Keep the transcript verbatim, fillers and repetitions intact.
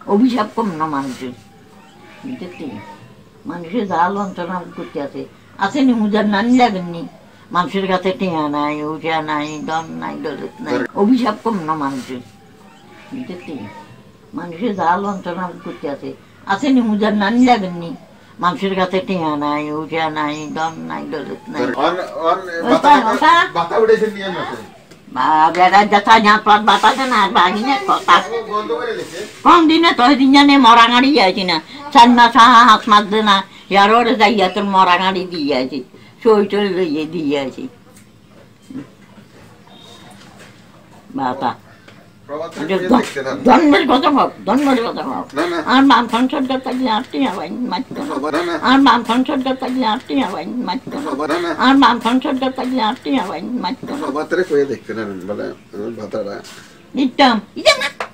অভিশাপ কম না মানুষের, বুঝতে মানুষের যা লঞ্চনা করতে আছে আসেনি মুজার নানি লাগেননি, মানুষের কাছে টেয়া নাই, ওটা নাই, দম নাই, দলত নাই, অভিশাপ কম না মানুষের, বুঝতে মানুষের যা লঞ্চনা করতে আছে আসেনি মুজার নানি লাগেননি, মানুষের কাছে টেয়া নাই, ওটা নাই, দম নাই, দলত নাই। কম দিনে তো দিন জানে মরা গাড়ি যাইছি না, চার মাস হাত মারছে না, ইয়ার ওরে যাইয়া তোর মরা গাড়ি দিয়ে আছি, সই টই লইয়ে দিয়ে আছি বাতা জন্মের কথা ভাব, জন্মের কথা ভাব। আর বাম সংসদ থাকলে আটটি হবাই মারত, আর বাম সংসদ থাকলে আটটি হবাই মারত, আর বাম সংসদ থাকলে আটটি হবাই মারত। দিতাম